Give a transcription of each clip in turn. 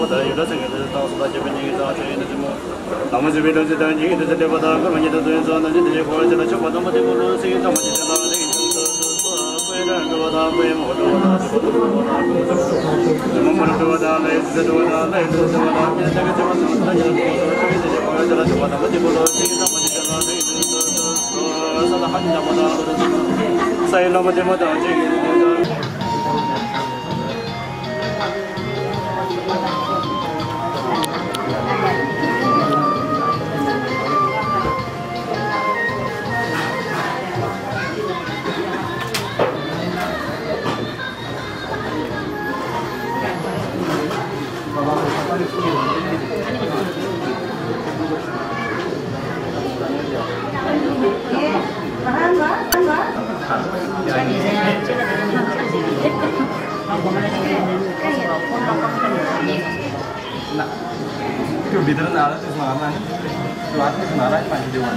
Kiểu vì thế nào đó thì mà ăn đoán thì mà đấy mà điều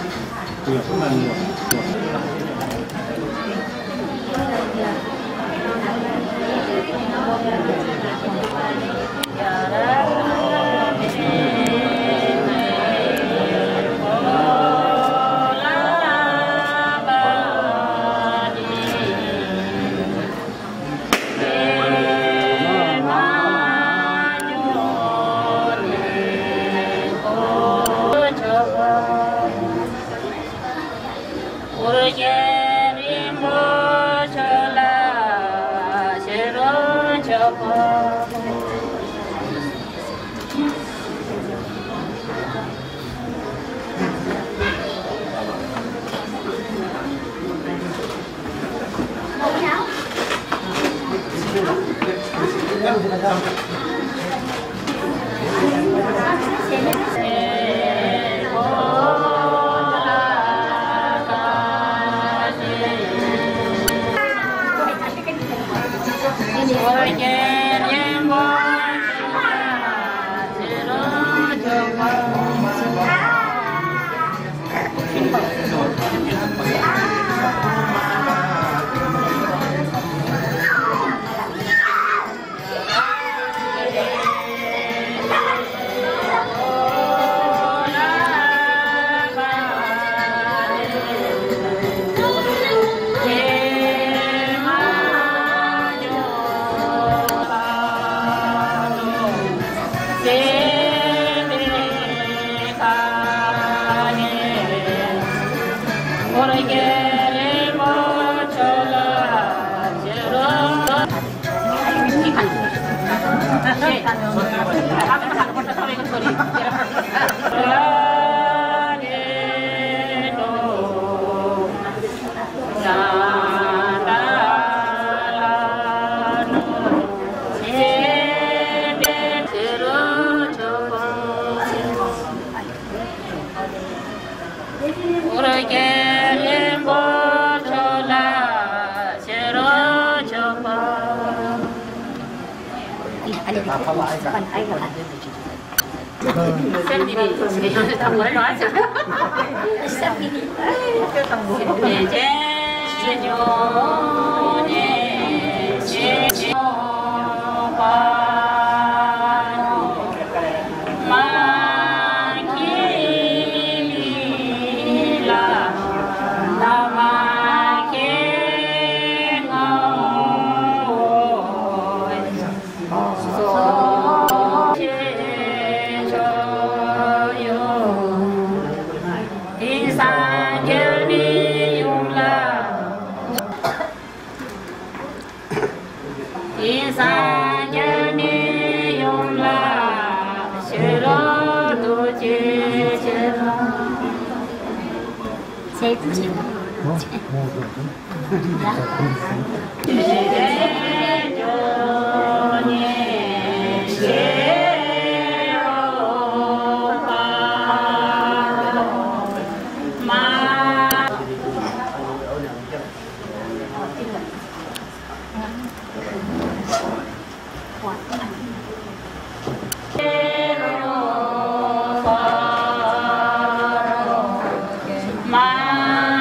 từ lúc mà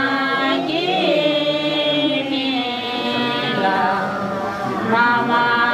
Mama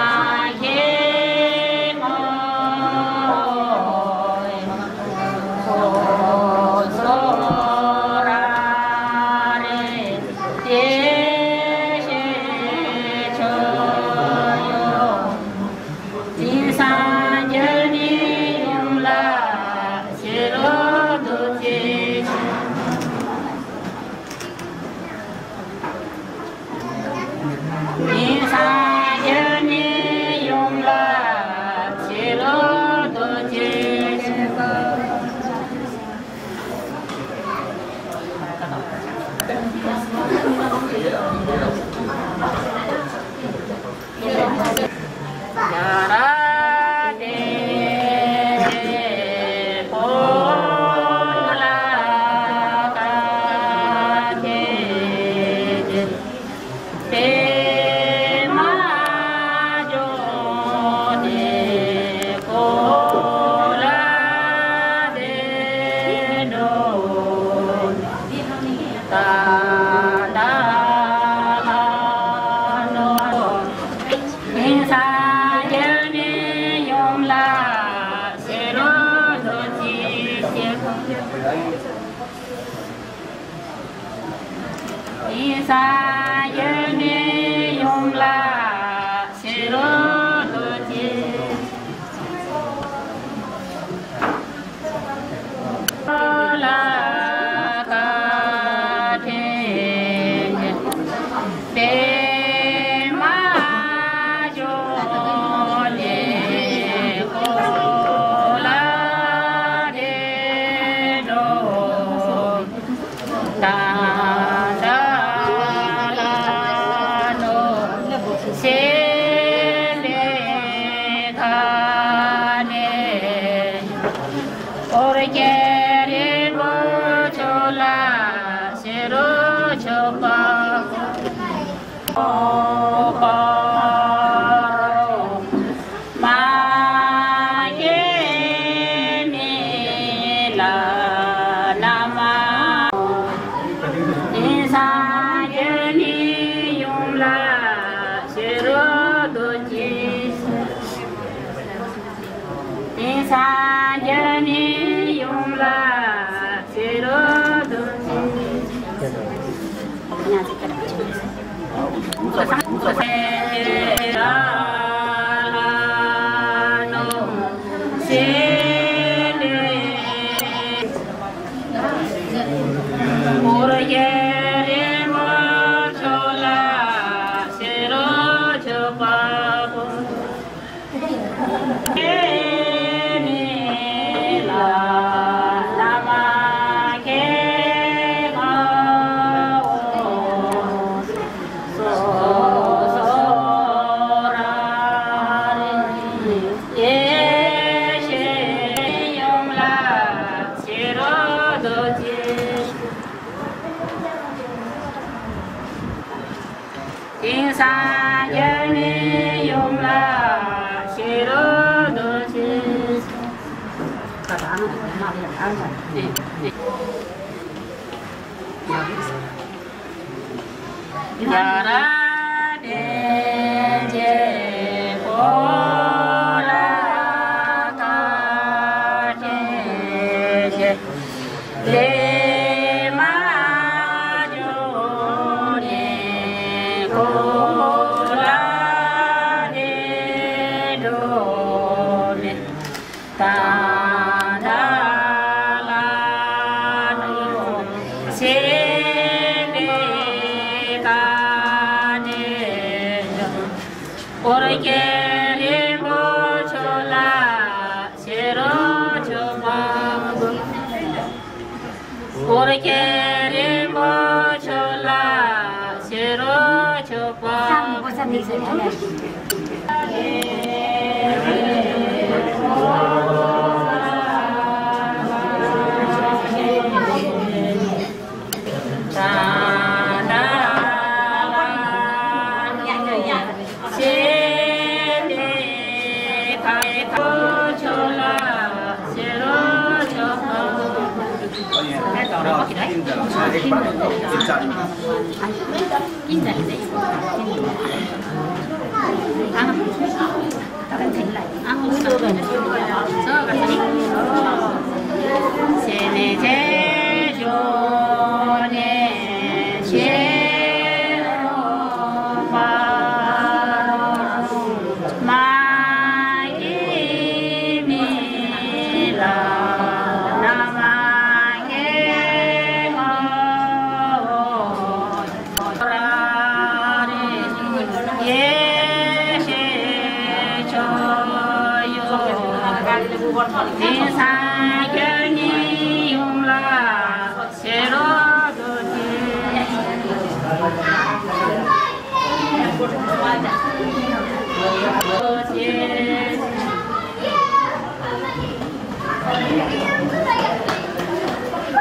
Con là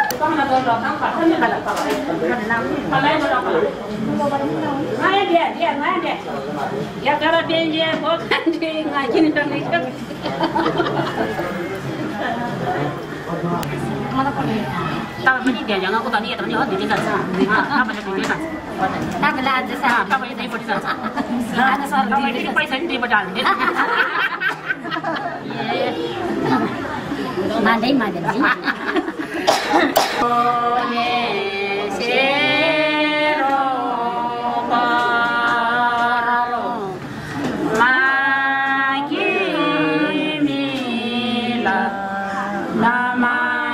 Tapi dia jangan aku tadi ya teman di desa. Apa yang di desa? Tak bela desa. Apa yang di desa? Ada soal di desa. Apa yang di badan? Mandai mandai. Oh ne sero paralo lagi mila nama.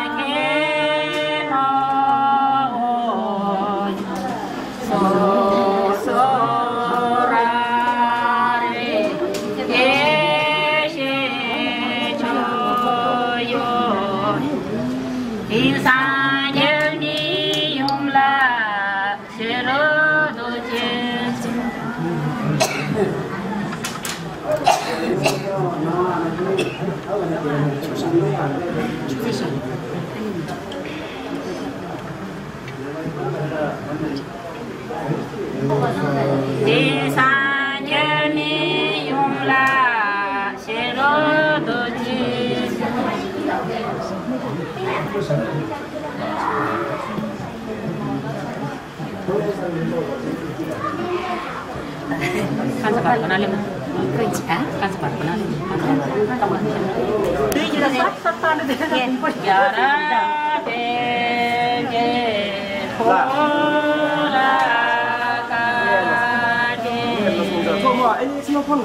Desa jeni yumla serodoji kan sebar kenal kan sebar kenal ini semua pun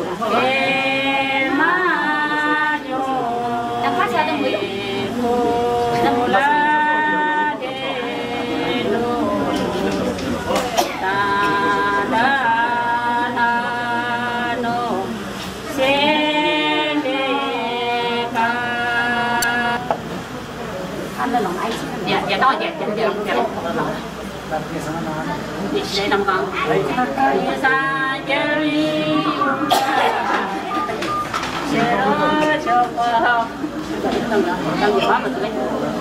dạ đó dạ để nằm con xa chơi cho qua đang quá mà tụi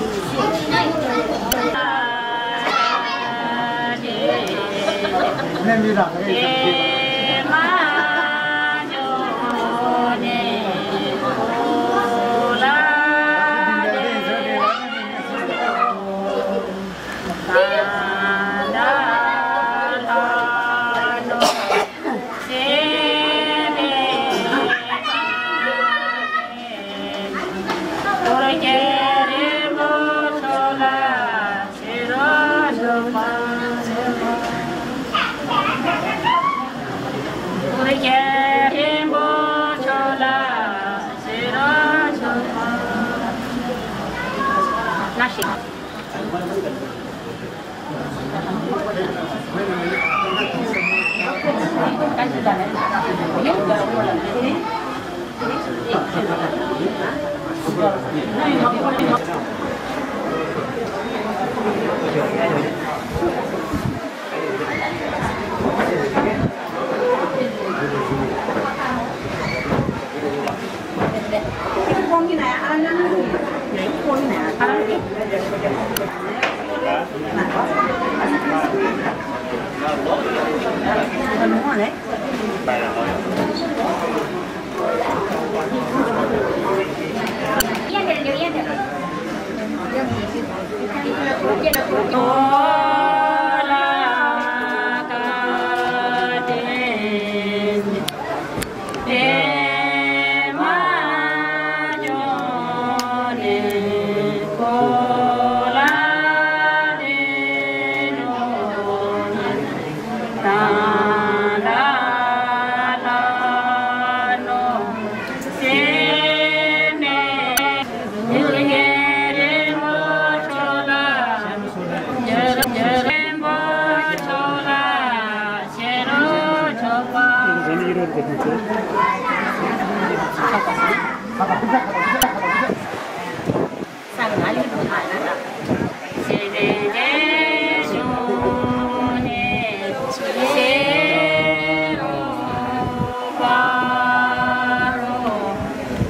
nên đi làm nasi. Kan sudah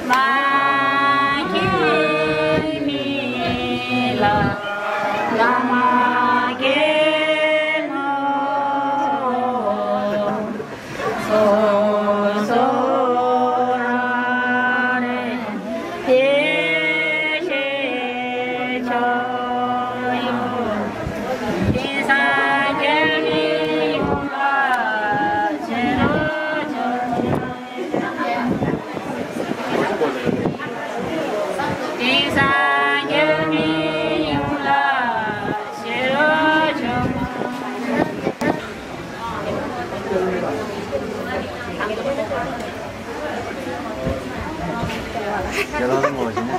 Lama Kalau orang mau sini.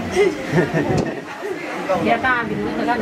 Dia tak ambil duit kan?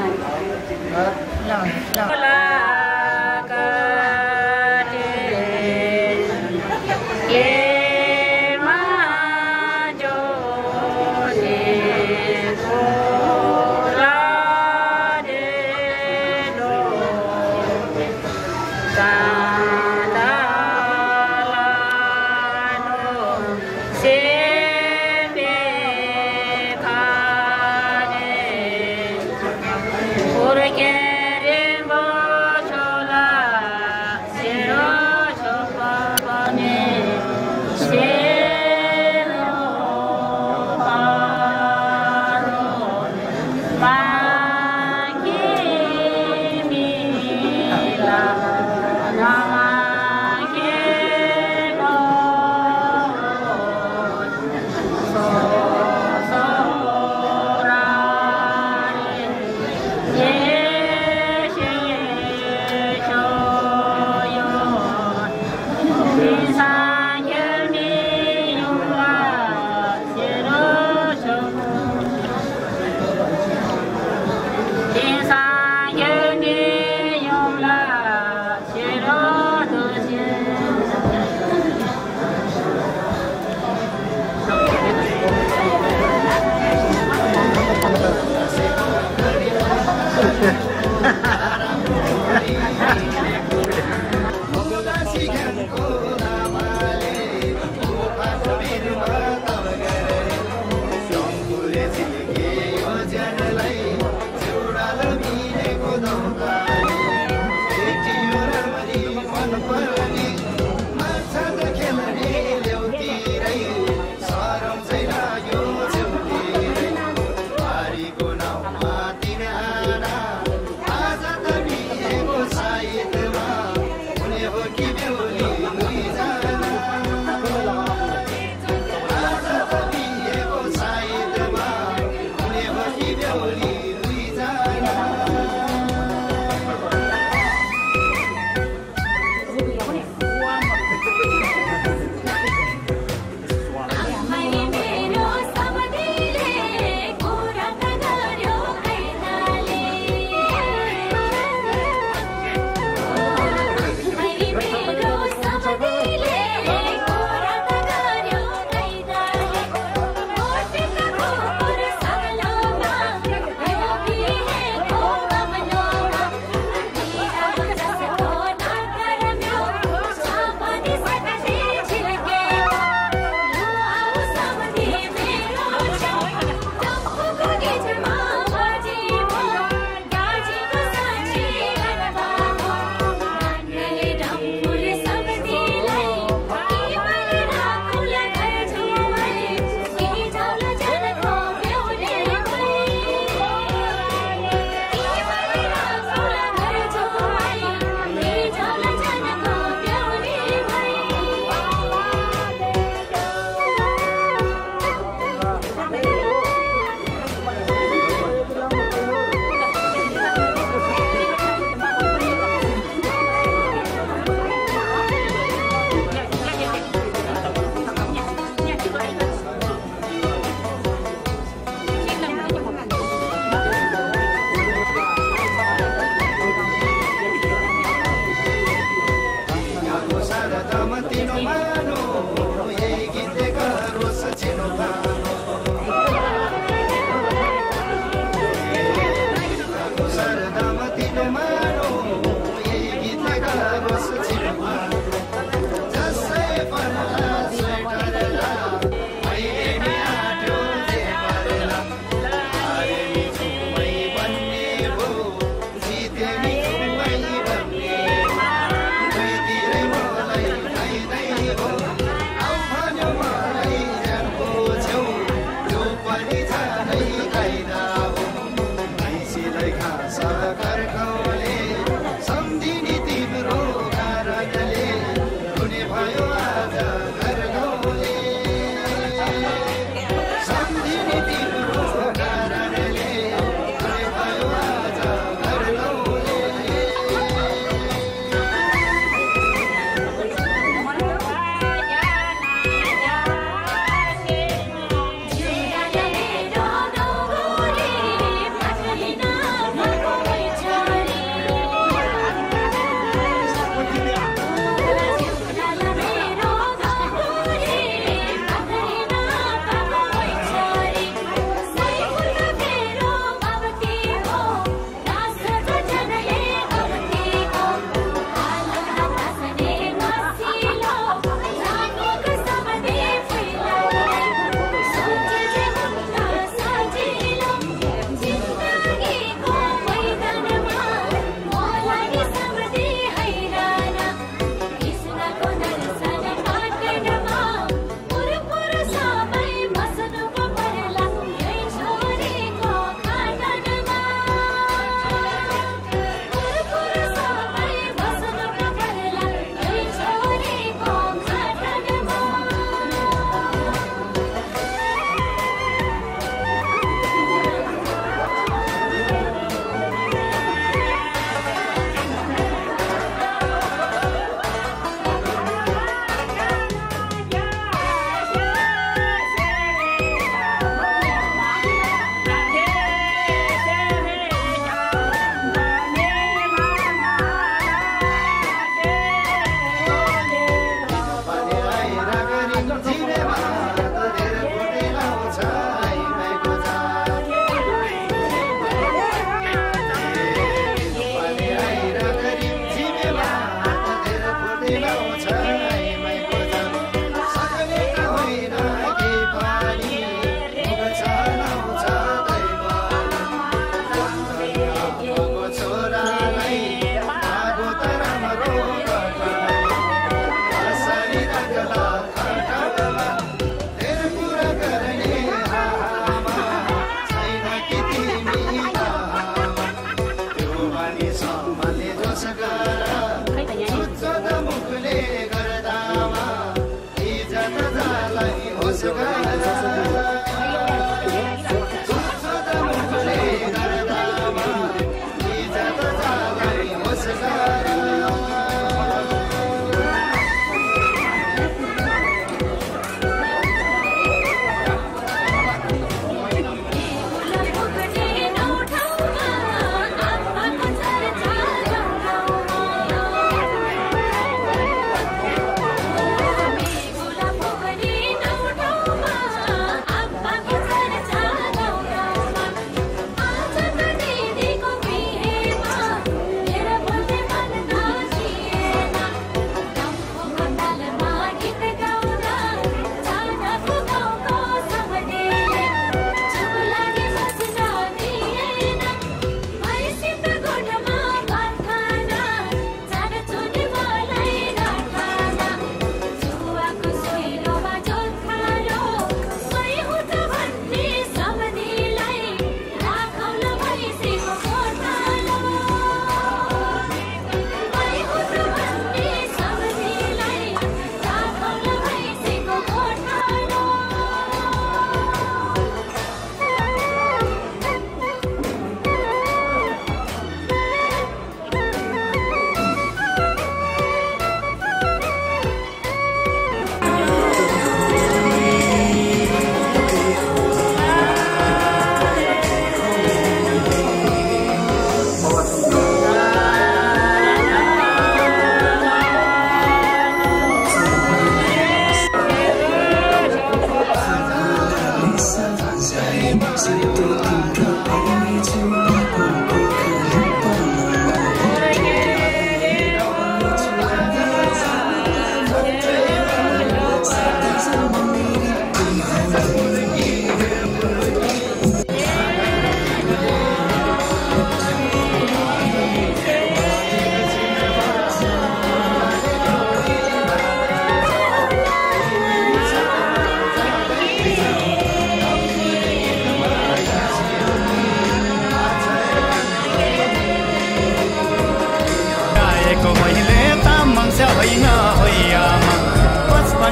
Oh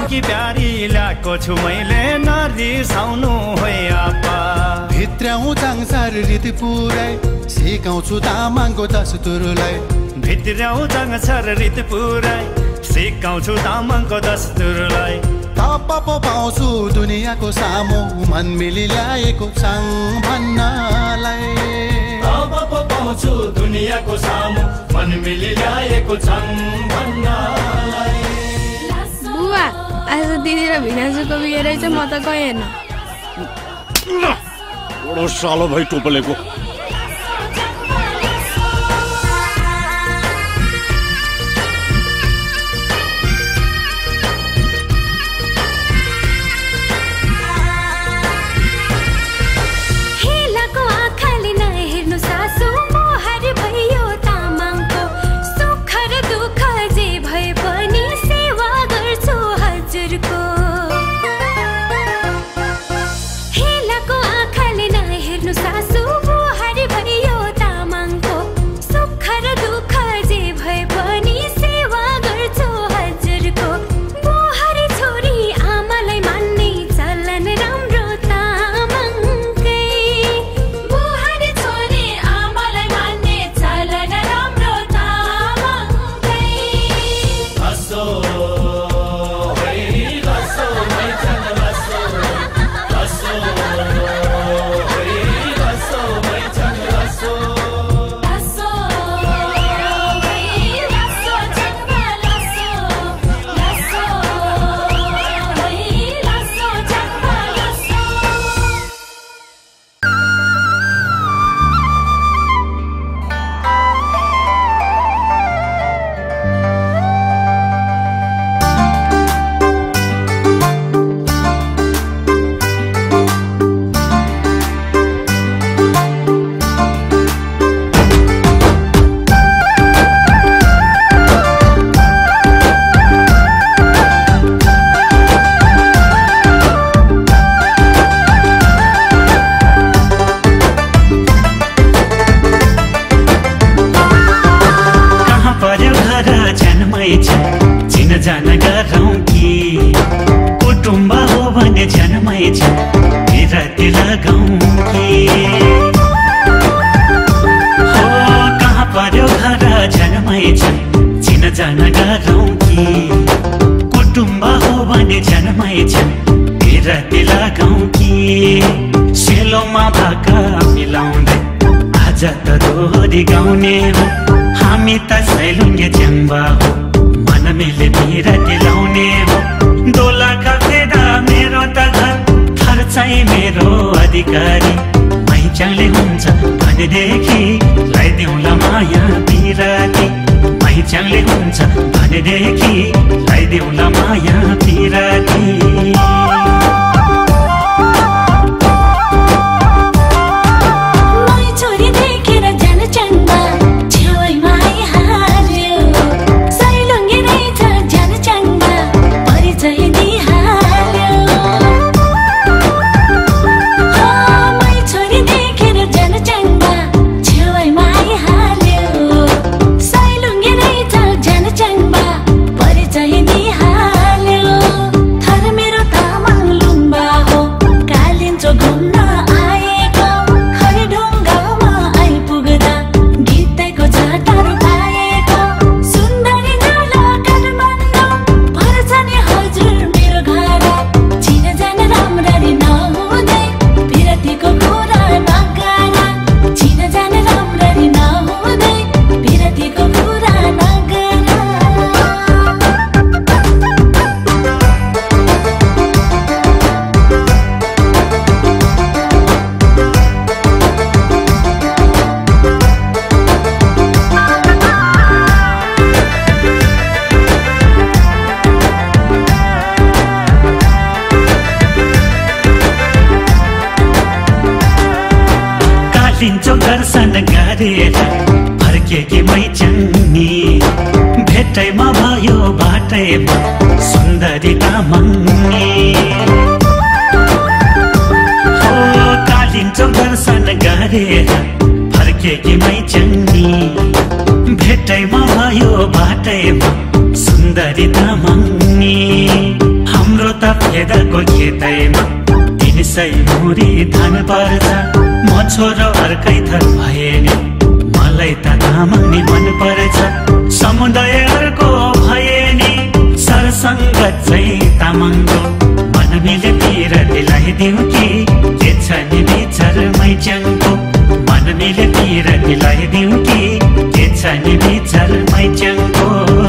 कि प्यारी ल्याएको छु मैले नरिसाउनु है आपा भित्रौँ चाङसार रीति पुराई सिकाउँछु तामाङको दस्तुरलाई भित्रौँ चाङसार रीति पुराई सिकाउँछु तामाङको दस्तुरलाई ताप पो पाउँछु दुनियाँको सामु मन मिली ल्याएको चाङ भन्नलाई ताप पो पाउँछु दुनियाँको सामु मन मिली ल्याएको चाङ भन्नलाई बुवा आज दिदी र भिनाजुको बिहे रहेछ म त गएन बडो सालो भाइ टोपलेको जान गरौँ कि कुटुम्ब हो भने जन्मै छ बिराती लगाउँ कि हो कहाँ पर्यो घर जन्मै छ चिन जान गरौँ कि कुटुम्ब हो भने जन्मै छ बिराती लगाउँ कि सेलोमा भाका मिलाउँदै आज त दोहोरी गाउने हो हामी त सैलुङ्गे च्याङ्बा हो मिले बिराती लाउने हो दोला खसेर मेरो त घर खर्चाइ मेरो अधिकारी मैचाङले हुन्छ भनेदेखि लगाइदिउँला माया बिराती मैचाङले हुन्छ भनेदेखि लगाइदिउँला माया बिराती दर्शन गरेर फर्केकी मैचङ्नी भेटैमा भयो बाटैमा सुन्दरी तामाङ्नी हो कालिन्चो दर्शन गरेर फर्केकी मैचङ्नी भेटैमा भयो बाटैमा सुन्दरी तामाङ्नी छेदको खेतैमा 300 मुरी धान पर्छ म छोरो अर्कै थर भए नि मलाई त तामाङ नि मन पर्छ समुदायहरुको भए नि सरसंगत चाहिँ तामाङको मन मिले पिरतीलाई दिउ कि के छ नि विचारमै च्याङको मन मिले पिरतीलाई दिउ कि के छ नि विचारमै च्याङको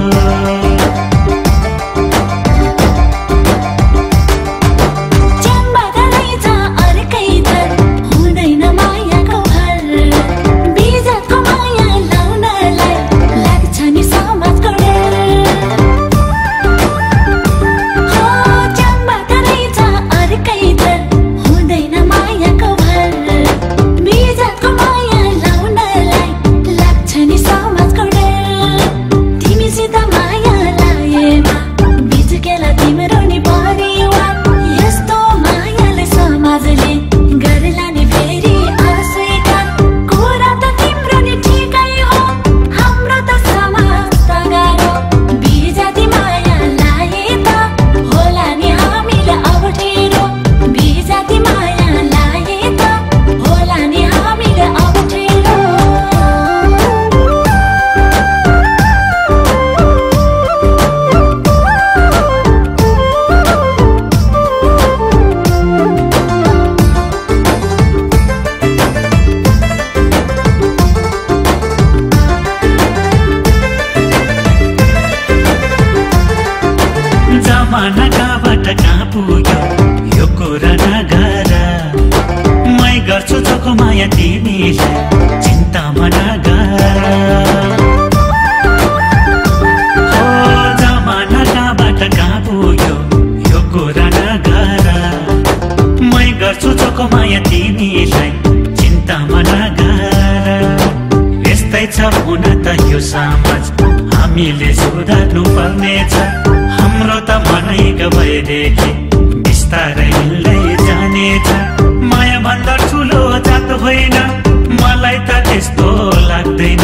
हामीले सुधार्नु पर्नेछ हाम्रो त मनै गएदेखि बिस्तारै मिल्दै जानेछ माया भन्दा ठुलो जात होइन मलाई त त्यस्तो लाग्दैन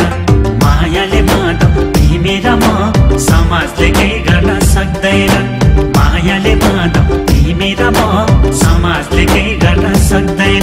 मायाले माधव तिमी र म समाजले केही गर्न सक्दैन मायाले माधव तिमी र म समाजले केही गर्न सक्दैन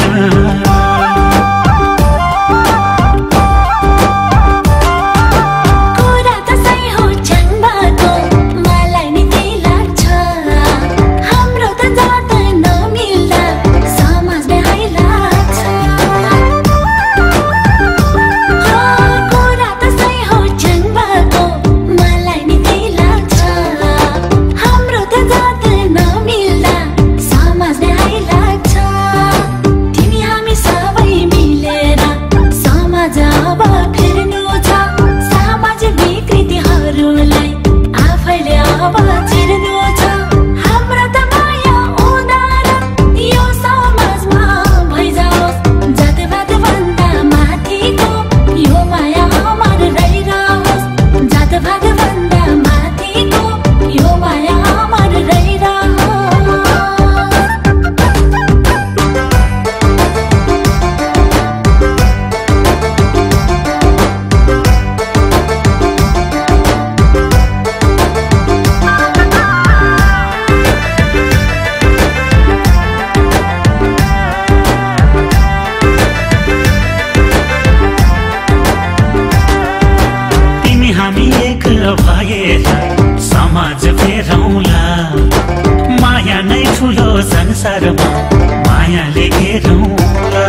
समाज फेरौला माया नै ठुलो संसारमा मायाले घेरौला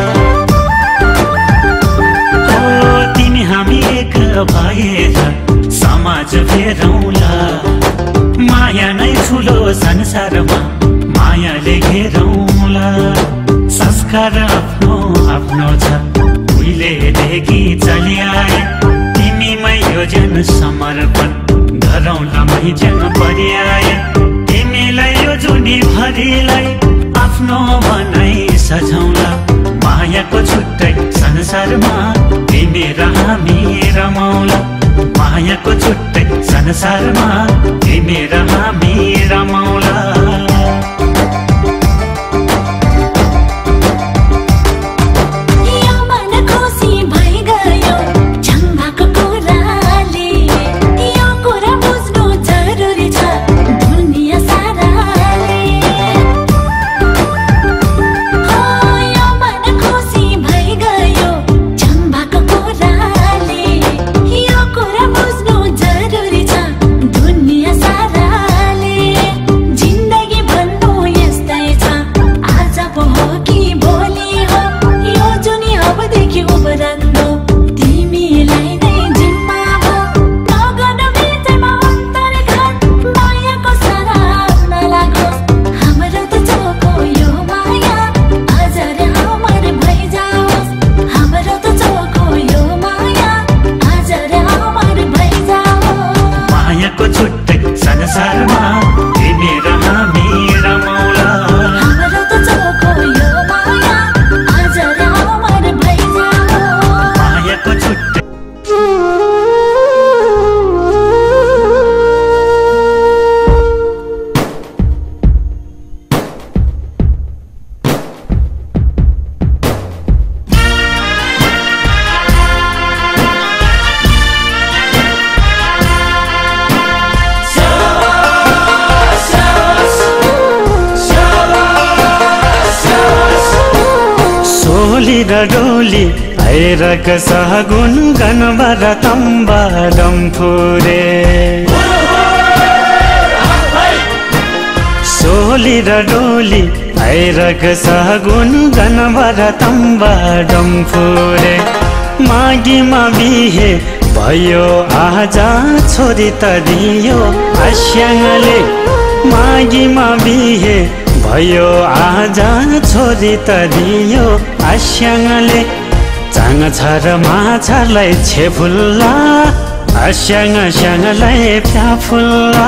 तिमी हामी एक भएर समाज फेरौला माया नै ठुलो संसारमा मायाले घेरौला संस्कार आफ्नो आफ्नो छ उहिलेदेखि चलिआए तिमीमै यो जन समर्पण गरौँलामै जन पर्याय तिमीलाई यो जुनी भरिलाई आफ्नो बनाई सजाउला मायाको छुट्टै संसारमा तिमी र हामी रमाउला मायाको छुट्टै संसारमा तिमी र हामी रमाउला ऐरक सहगुन गनबर तम्बा डम्फुरे सोली र डोली ऐरक सहगुन गनबर तम्बा डम्फुरे मागीमा बिहे भयो आजा छोरी त दियो आस्याङले मागीमा बिहे भयो आजा छोरी त दियो आस्याङले चाङ छर माछालाई छेफुल्ला आस्याङ स्याङलाई फ्याफुल्ला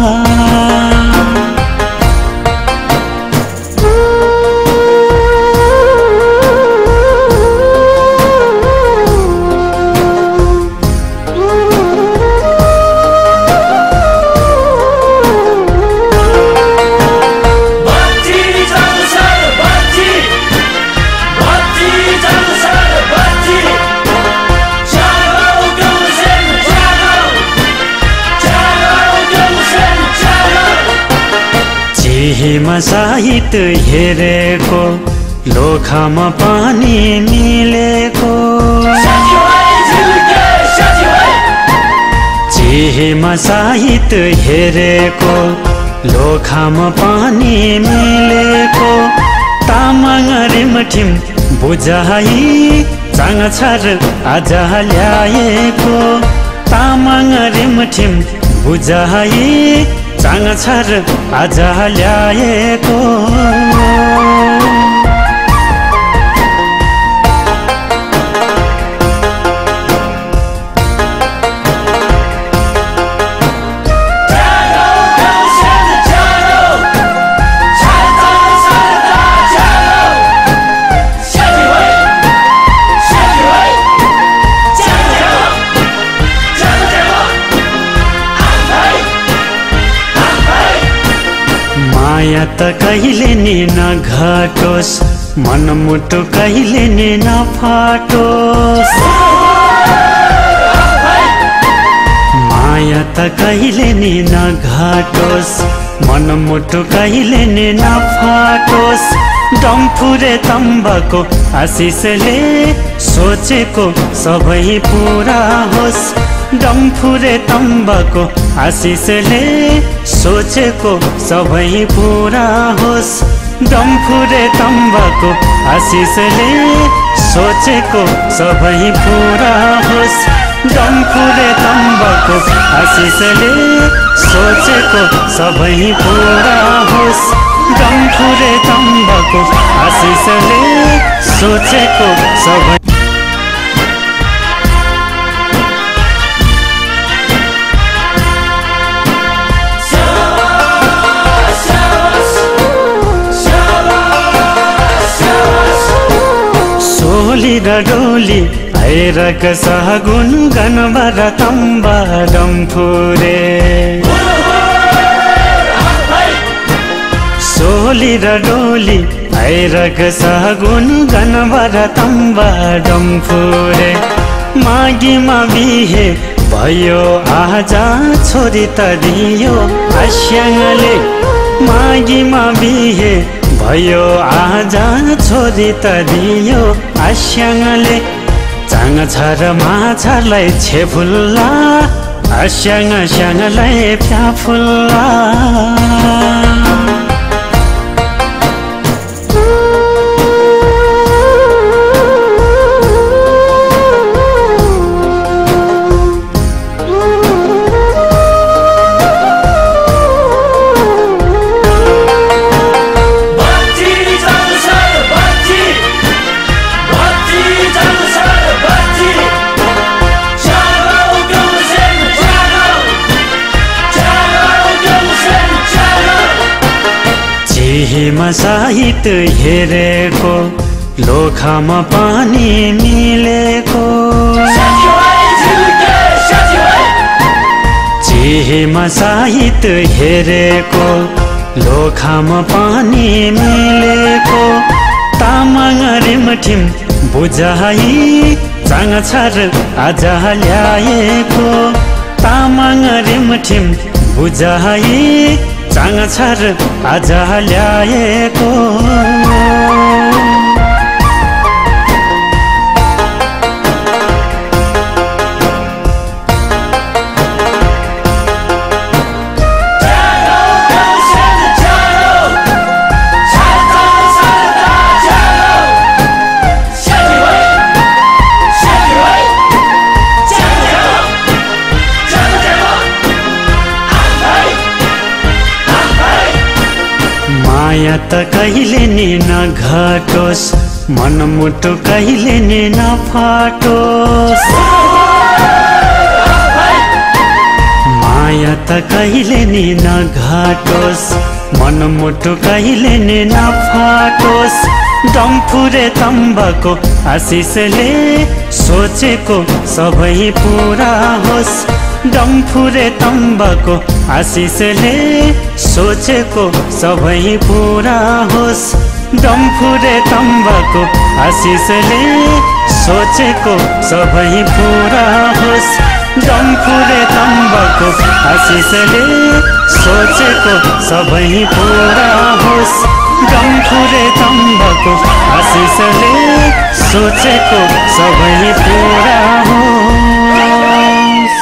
हिमा साहित हेरेको लोखामा पानी मिलेको चिहिमा साहित हेरेको लोखामा पानी मिलेको तामाङ रिमठिम बुझाइ चाङ छर आज ल्याएको तामाङ रिमठिम बुझाइ चाङ छर आज ल्याएको माया त कहिले नि नघटोस् मनमुटु कहिले नि नफाटोस् माया त कहिले नि नघटोस् मनमुटु कहिले नि नफाटोस् डम्फुरे तम्बाको आशिषले सोचेको सबै पुरा होस् डम्फुरे तम्बाको आशिषले सोचेको सबै पुरा होस् डम्फुरे तम्बाको आशिषले सोचेको सबै पुरा होस् डम्फुरे तम्बाको आशिषले सोचेको सबै पुरा होस् डम्फुरे तम्बाको आशिषले सोचेको सबै सोली र डोली ऐरक सहगुन गनबर तम्बा डम्फुरे सोली र डोली ऐरक सहगुन गनबर तम्बा डम्फुरे मागीमा बिहे भयो आजा छोरी त दियो आस्याङले मागीमा बिहे भयो आजा छोरी त दियो आस्याङले चाङ छर माछालाई छेफुल्ला आस्याङ स्याङलाई फ्याफुल्ला हिमा साहित हेरेको लोखामा पानी मिलेको चिहिमा साहित हेरेको लोखामा पानी मिलेको तामाङ रिमठिम बुझाइ चाङ छर आज ल्याएको तामाङ रिमठिम बुझाइ चाङ छर आज ल्याएको माया त कहिले नि नघटोस् मनमुटु कहिले नि नफाटोस् माया त कहिले नि नघटोस् मनमुटु कहिले नि नफाटोस् डम्फुरे तम्बाको आशिषले सोचेको सबै पूरा होस् डम्फुरे तम्बाको आशिषले सोचेको सबै पूरा होस् डम्फुरे तम्बाको आशिषले सोचेको सबै पूरा होस् डम्फुरे तम्बाको आशिषले सोचेको सबै पूरा होस् डम्फुरे तम्बाको आशिषले सोचेको सबै पूरा होस्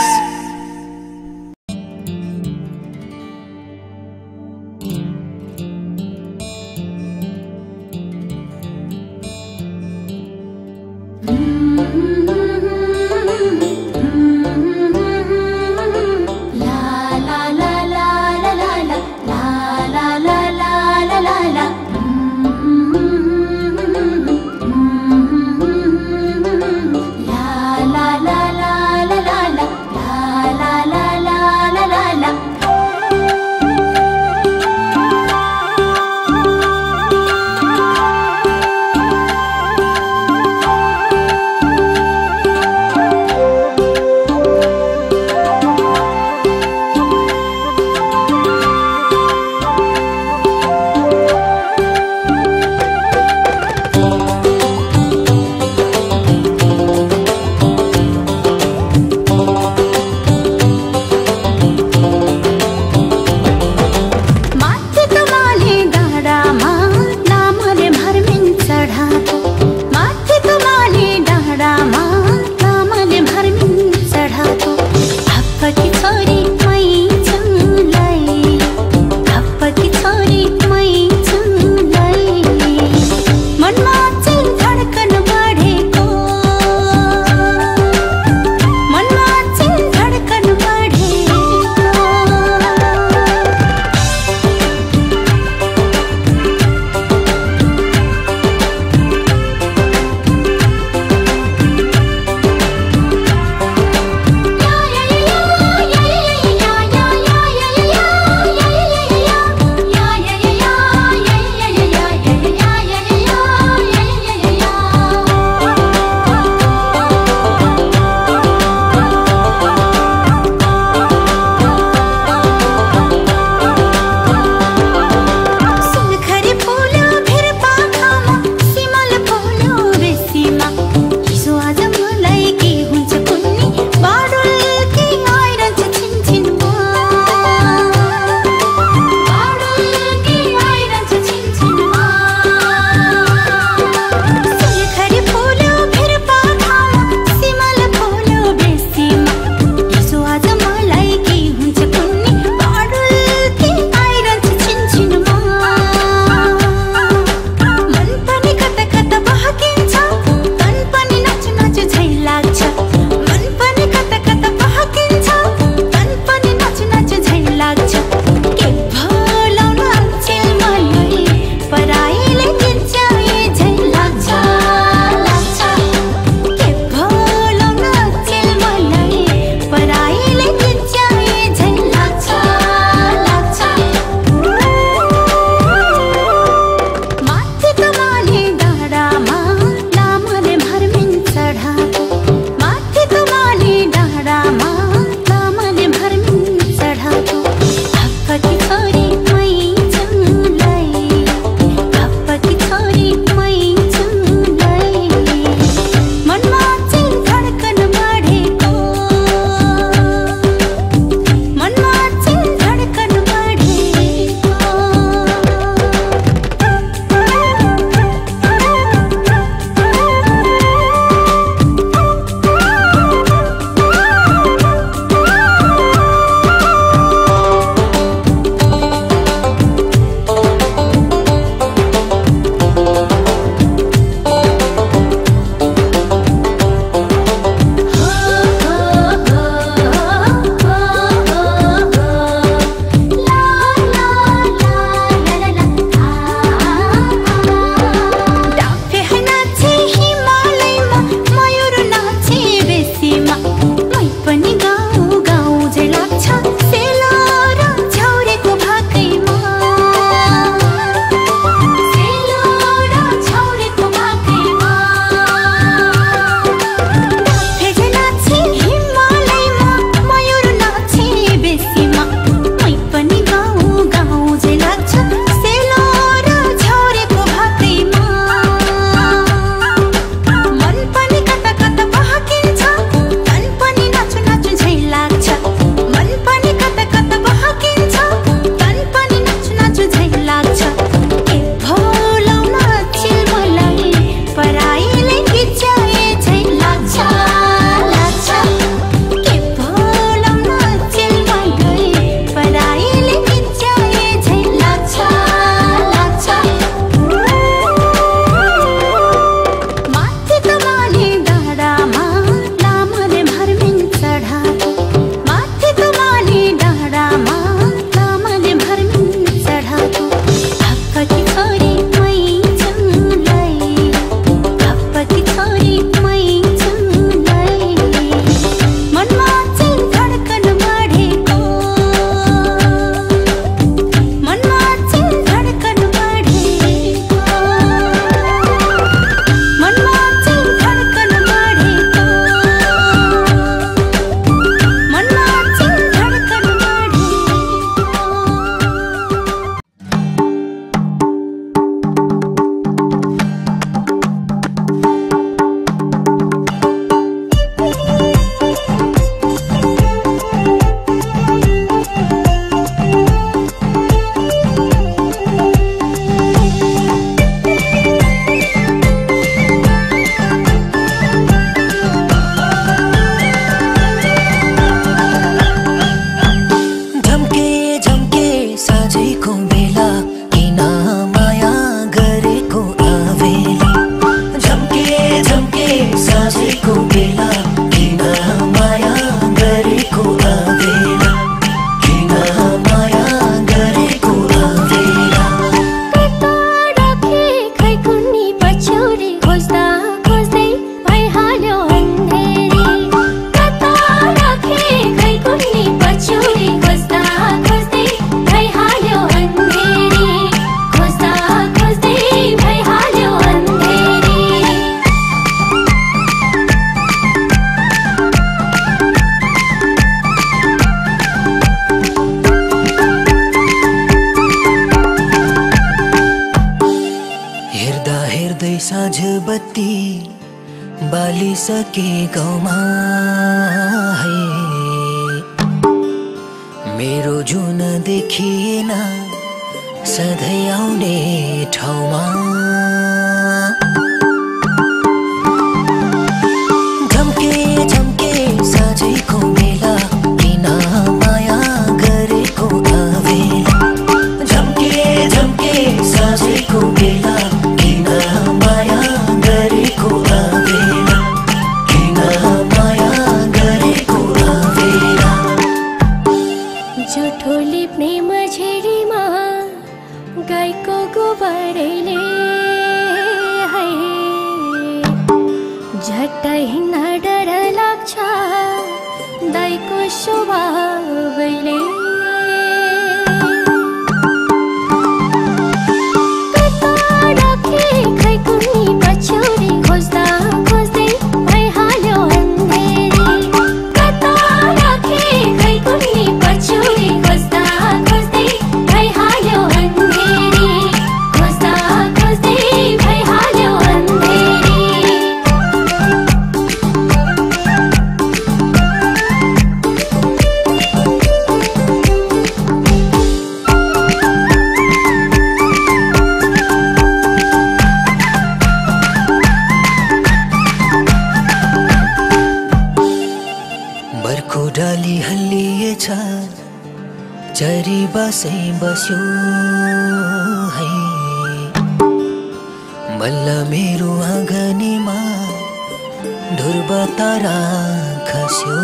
साँझ बत्ती बालिसके गाउँमा है मेरो जुन देखिएन सधैँ आउने ठाउँमा झम्के झम्के साँझैको बेला किन माया गरेको अवेला झम्के झम्के साँझैको बेला किन माया गरेको अवेला किन माया गरेको अवेला जोठोली प्रेम झेडीमा गाईको गोबरले है झट्टै हिँड्न डर लाग्छ दाइको स्वभावले कता राखे खै कुनी पछ्यौरी खोज्दा खोज्दै भइहाल्यो अन्धेरी कता राखे खै कुनी पछ्यौरी खोज्दा खोज्दै भइहाल्यो अन्धेरी खोज्दा खोज्दै भइहाल्यो अन्धेरी बर्खो डाली हल्लिएछ चरी बसै बस्यो है बल्ल मेरो आँगनीमा ध्रुव तारा खस्यो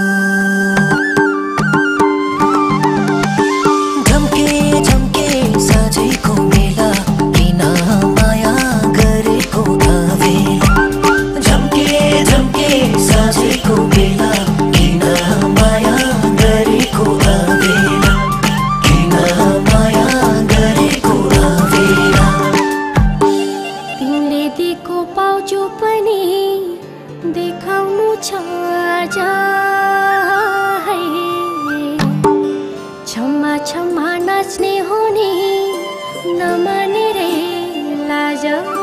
झम्के झम्के साँझैको बेला किन माया गरेको अवेला झम्के झम्के साँझैको बेला किन माया गरेको अवेला किन माया गरेको अवेला तिमीले दिएको पाउजो पनि देखाउनु छ आज है क्षमा क्षमा नाच्ने हुने नमाने रे लाज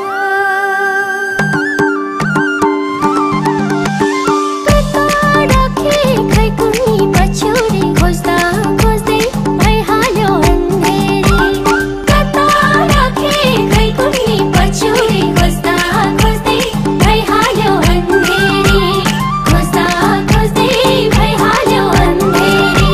कता राखे खै कुनी पछ्यौरी खोज्दा खोज्दै भइहाल्यो अन्धेरी कता राखे खै कुनी पछ्यौरी खोज्दा खोज्दै भइहाल्यो अन्धेरी खोज्दा खोज्दै भइहाल्यो अन्धेरी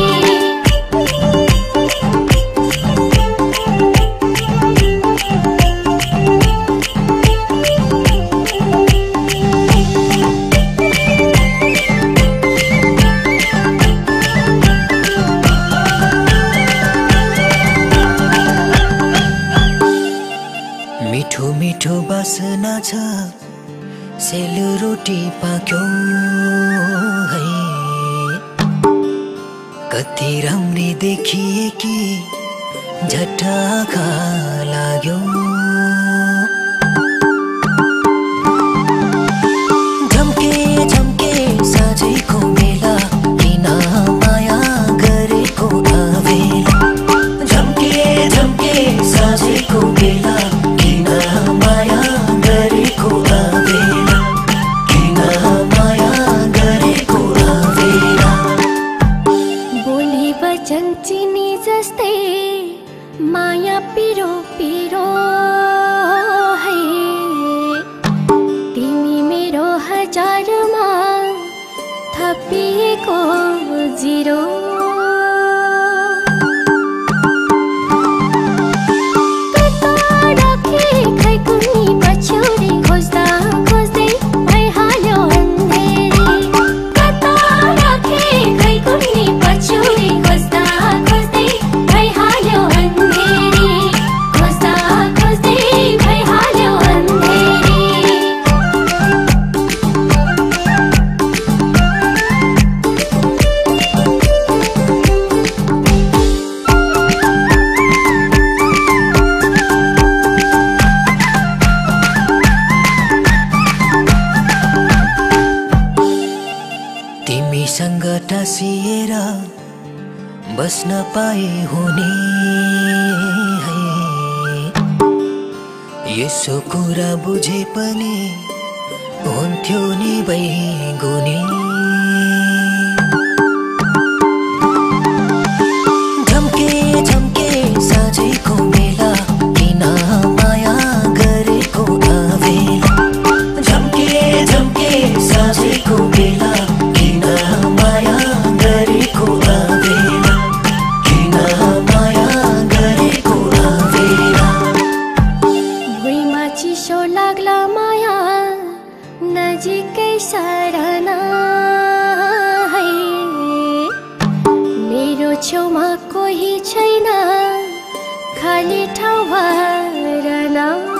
मिठो मिठो बासना छ सेलरोटी पाक्यो है कति राम्री देखिए कि झट्ट आँखा लाग्यो झम्के झम्के साँझैको बेला किन माया गरेको अवेला झम्के झम्के साँझैको बेला किन माया गरेको अवेला किन माया गरेको अवेला बोली वचन चिनी जस्तै माया पिरो पिरो है तिमी मेरो हजारमा थपिएको जिरो कता राखे खै कुनी पछ्यौरी खोज्दा खोज्दै भइहाल्यो अन्धेरी कता राखे खै कुनी पछ्यौरी खोज्दा खोज्दै भइहाल्यो अन्धेरी खोज्दा खोज्दै भइहाल्यो अन्धेरी तिमीसँग टाँसिएर बस्न पाए हुने है यसो कुरा बुझे पनि हुन्थ्यो नि बैगुनी झम्के झम्के साँझैको बेला किन माया गरेको अवेला झम्के झम्के साँझैको बेला किन माया गरेको अवेला किन माया गरेको अवेला भुइँमा चिसो लाग्ला माया नजिकै सरना है मेरो छेउमा कोही छैन खाली ठाउँ भरन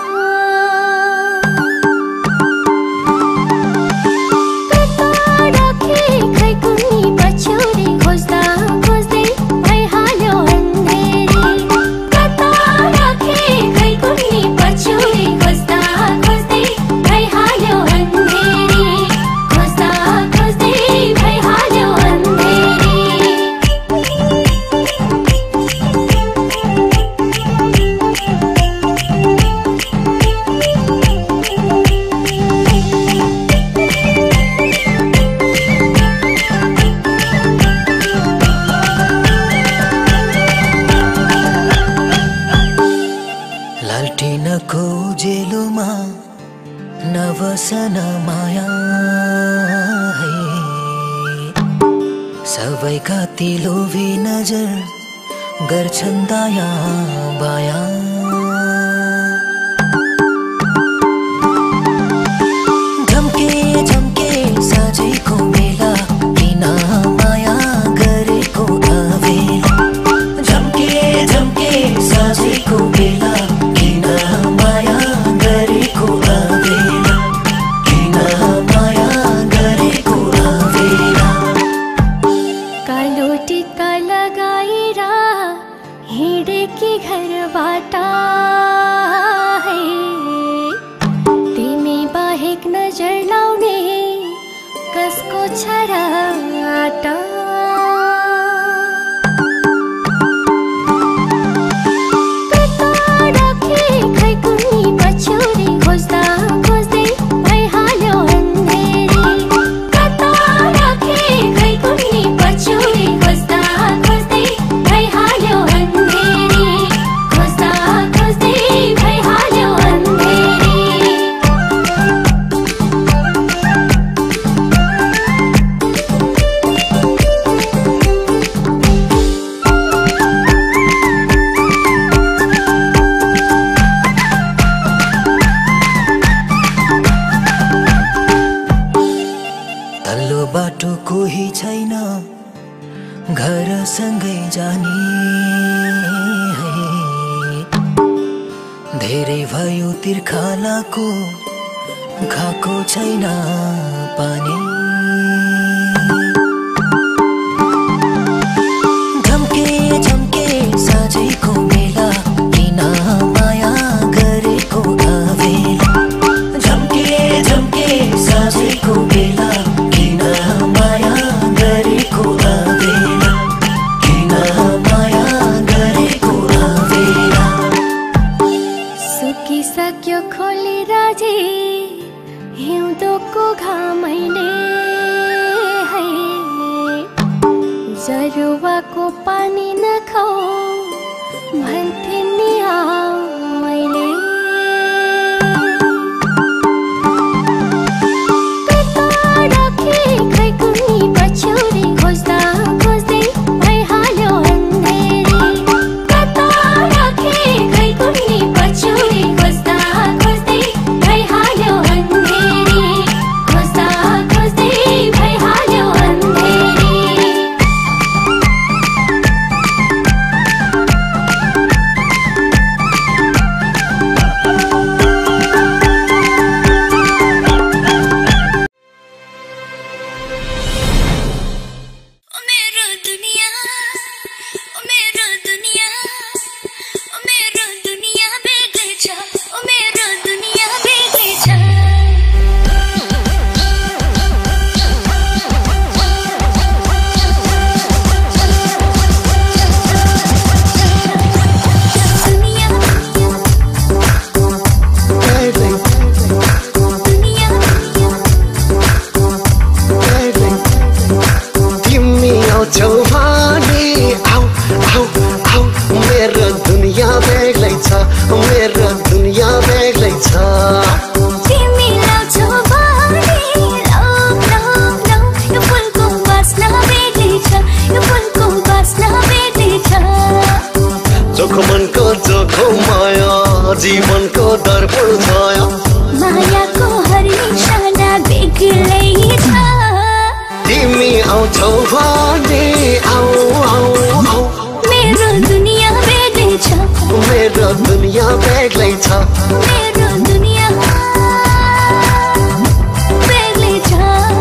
कता राखे खै कुनी पछ्यौरी खोज्दा खोज्दै भइहाल्यो अन्धेरी कता राखे खै कुनी पछ्यौरी खोज्दा खोज्दै भइहाल्यो अन्धेरी खोज्दा खोज्दै भइहाल्यो अन्धेरी लालटिनको उजेलोमा नबसन माया है सबैका ती लोभी नजर गर्छन् दाया बाया झम्के झम्के साँझैको बेला किन माया गरेको अवेला झम्के झम्के साँझैको बेला किन माया गरेको अवेला किन माया गरेको अवेला कालो टिका लगाएर हिँडेकी घरबाट है तिमी बाहेक नजर लाउने कसको छ र आटा कता राखे खै कुनी पछ्यौरी खोज्दा खोज्दै भइहाल्यो अन्धेरी कता राखे खै कुनी पछ्यौरी खोज्दा खोज्दै भइहाल्यो अन्धेरी खोज्दा खोज्दै भइहाल्यो अन्धेरी तल्लो बाटो कोही छैन घरसँगै जाने है धेरै भयो तिर्खालाको खाएको छैन पानी झम्के झम्के साँझैको बेला किन माया गरेको अवेला झम्के झम्के साँझैको बेला किन माया गरेको अवेला किन माया गरेको अवेला सुकिसक्यो खोली राजी हिउँदोको घामैले है जरुवाको पानी नखाऊ भन्थे नि मैले कता राखे खै कुनी पछ्यौरी खोज्दा खोज्दै भइहाल्यो अन्धेरी कता राखे खै कुनी पछ्यौरी खोज्दा खोज्दै भइहाल्यो अन्धेरी खोज्दा खोज्दै भइहाल्यो अन्धेरी चोखो माया जीवनको दर्पण छाया मायाको हर निशाना बेग्लै छ तिमी आउँछौ भने आऊ आऊ आऊ मेरो दुनिया बेग्लै छ मेरो दुनिया बेग्लै छ मेरो दुनिया बेग्लै छ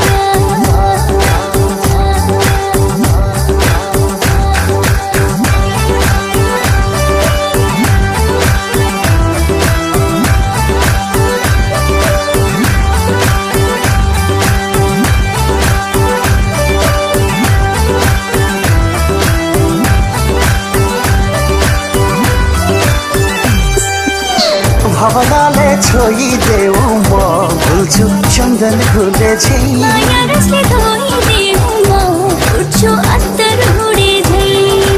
भावनाले छोइदेऊ म भुल्छु चन्दन फुले झै माया रसले धोइदेऊ म उठ्छु अत्तर हुडे झै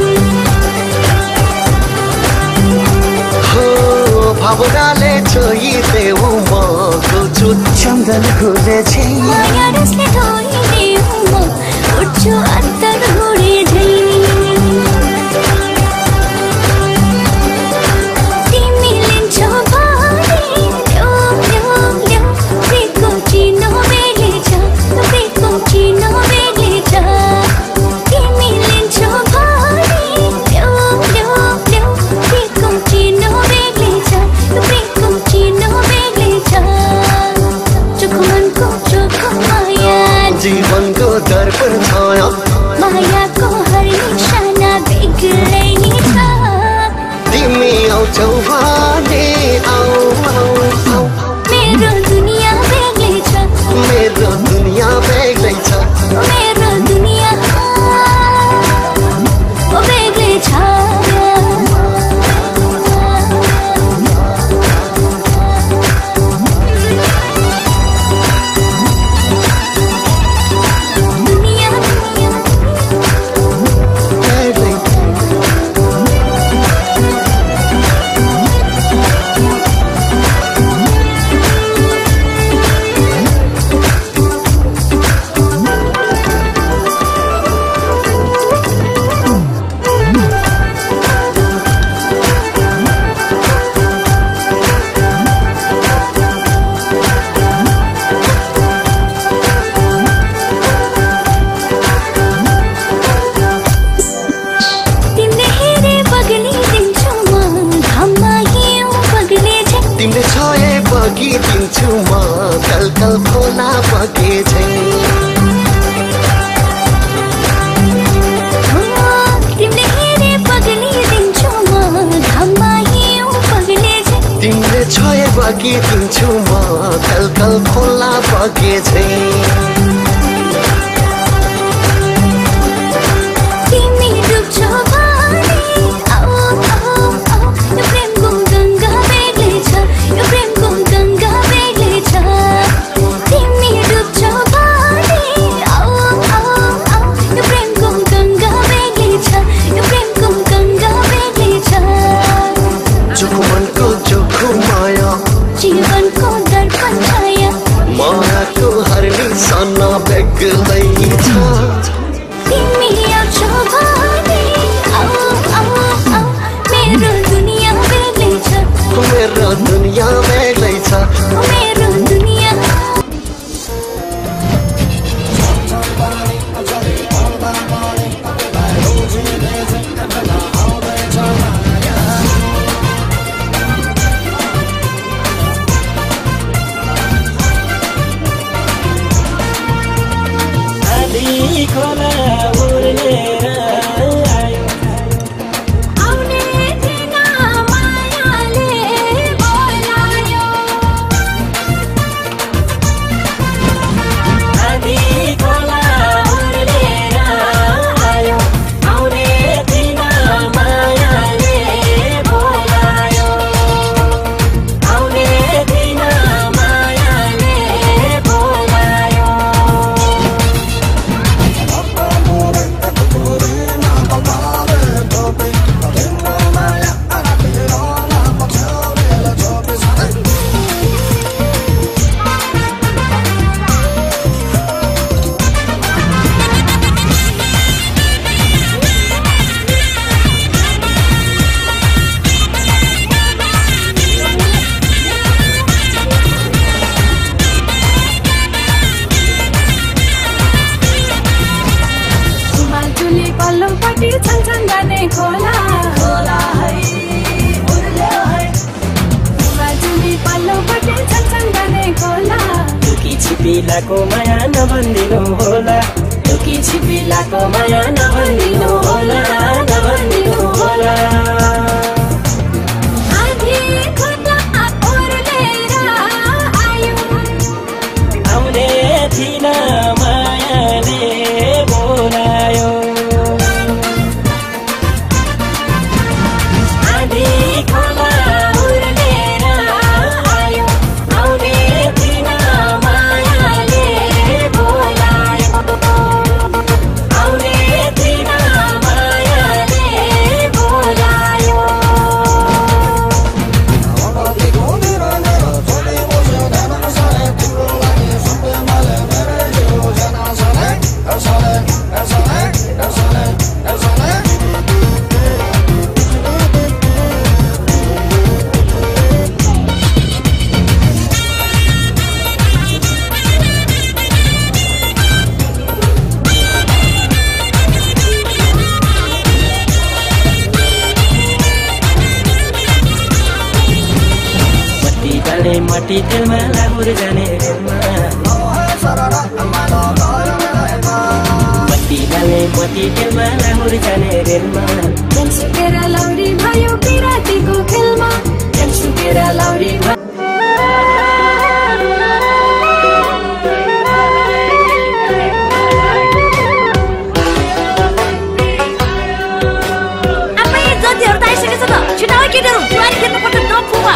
हो भावनाले छोइदेऊ म भुल्छु चन्दन फुले झै माया रसले धोइदेऊ म उठ्छु अत्तर हुडे झै जीवनको दर्पण छाया मायाको हर निशाना बेग्लै छ तिमी आउँछौ भने आऊ आऊ आऊ मेरो दुनिया बेग्लै छ मेरो दुनिया बेग्लै छ मेरो दुनिया बेग्लै छ तिमीले छोए बगिदिन्छु म कलकल खोला बगे झै तिमीले हेरे बगिदिन्छु म घाममा हिउँ बग्ने झै तिमीले छोए बगिदिन्छु म कलकल खोला बगे झै तिमी डुब्छौ भने आऊ आऊ आऊ यो प्रेमको गङ्गा बेग्लै छ यो प्रेमको गङ्गा बेग्लै छ तिमी डुब्छौ भने आऊ आऊ आऊ यो प्रेमको गङ्गा बेग्लै छ यो प्रेमको गङ्गा बेग्लै छ चोखो मनको चोखो माया जीवनको दर्पण छाया मायाको हर निशाना छिपिलाको माया नभन्दिनु होला लुकी छिपिलाको माया नभन्दिनु होला नभन्दिनु होला आउने थिन मायाले बोलायो आधी खोला उर्लेर आयो आउने थिन मायाले बोलायो आउने थिन मायाले बोलायो मटी तेलमा लाहुर जाने रेलमा मटी तेलमा लाहुर जाने रेलमा सुकेर लौरी भयो पिरातीको खेलमा सुकेर लौरी आफै जतिहरु त आइसकेछ त छिटो आऊ केटीहरु जुवारी खेल्नु पर्छ नफुवा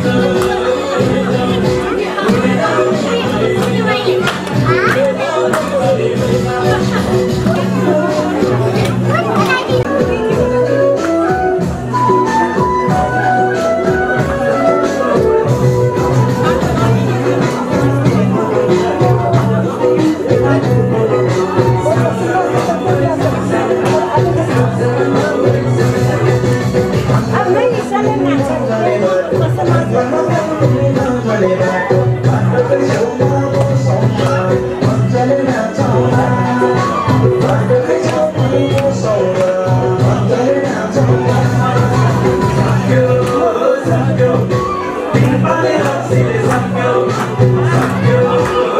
Go.